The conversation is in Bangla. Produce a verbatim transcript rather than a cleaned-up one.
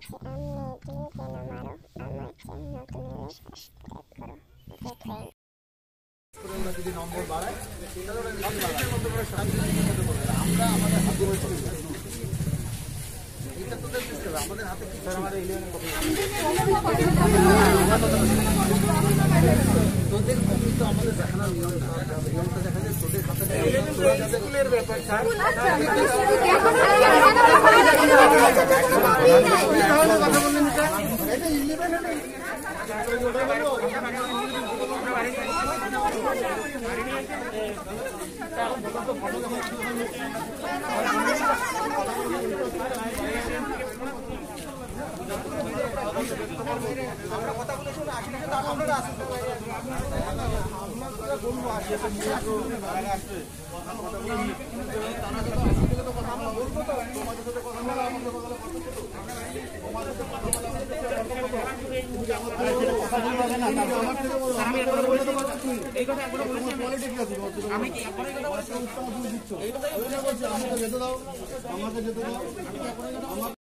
বলছি আমি তুমি কেন মারো আমার চ্যানেল নতুন হলে সাবস্ক্রাইব করো দেখবেন যদি নম্বর বাড়ায় আমরা আমাদের হাতে এটা তো দেখতে হবে আমাদের হাতে কি আমাদের ইলেভেন কপি তোদের কপি তো আমাদের দেখানোর নিয়ম না নিয়মটা দেখা যায় তোদের হাতে স্কুলের ব্যাপার স্যার কথা বললেন এটা ইলেভেন আমরা কথা বলে শুনে আসি না আপনারা আসুন আপনারা বলবো আসে আসবে কথা আমরা বলবো তো তোমাদের সাথে কথা বলা আমাদের কথা তোমাদের সাথে কথা বলা আমি একবার বলে দেবো এই কথা একবার বলেছি পলিটিক্স আছে আমি কি একবার কথা বলছি উত্তম দিচ্ছ এই কথাই বলছি আমাকে যেতে দাও আমাকে যেতে দাও